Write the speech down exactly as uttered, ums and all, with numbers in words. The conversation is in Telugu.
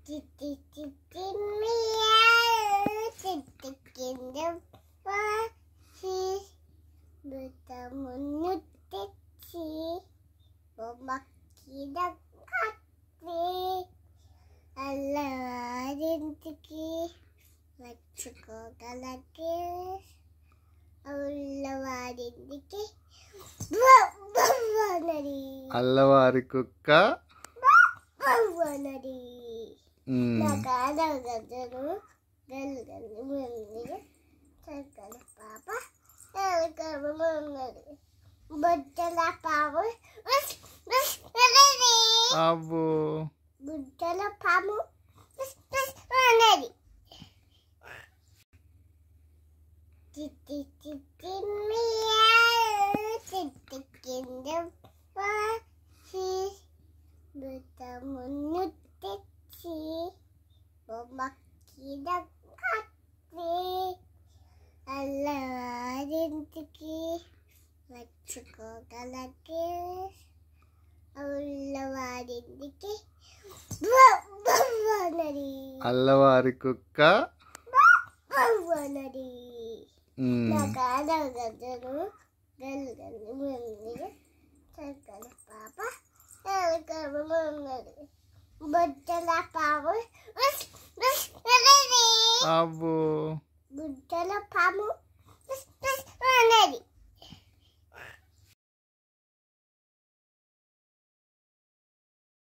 Titi titi meow, titi కింద వాసి బుట్టమును తెచ్చి బొమ్మకి దగ్గరే అల్లవారింటికి వచ్చుకోగలగే అల్లవారింటికి బొమ్మనది అల్లవారి కుక్క బొమ్మనది నా కాడ గజను గల్లు గల్లు ముందు చక్కల పాప ఎలకలు ఉన్నది బుట్టల పాము అబ్బో బుట్టల పాము ఉన్నది చిట్టి చిట్టి మియావ్ చిట్టి కింద వాసి బుట్టమును తెచ్చి బొమ్మకి దగ్గరే అల్లవారింటికి వచ్చుకోగలగే అల్లవారింటికి బొమ్మనది అల్లవారి కుక్క బొమ్మనది నా కాడ గజను గల్లు గల్లు ముందు చక్కల పాప ఎలకలు ఉన్నది బుట్టల పాము అబ్బో